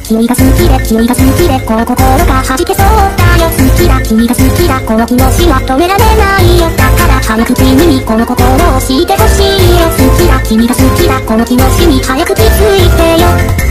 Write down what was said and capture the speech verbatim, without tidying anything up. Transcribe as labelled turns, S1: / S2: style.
S1: 君が好きで君が好きでこう心が弾けそうだよ。好きだ君が好きだこの気持ちは止められないよ。だから早く君にこの心を知ってほしいよ。好きだ君が好きだこの気持ちに早く気づいてよ。